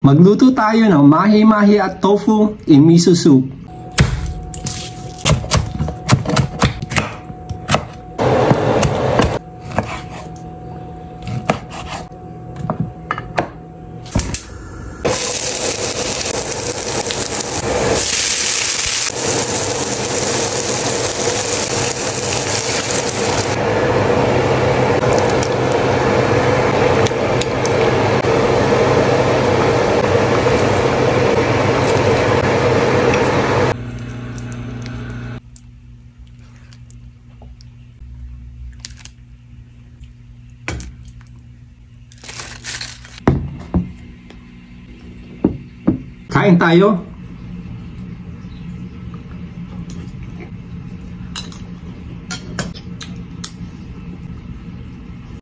Magluto tayo ng mahi-mahi at tofu in miso soup. Kain tayo.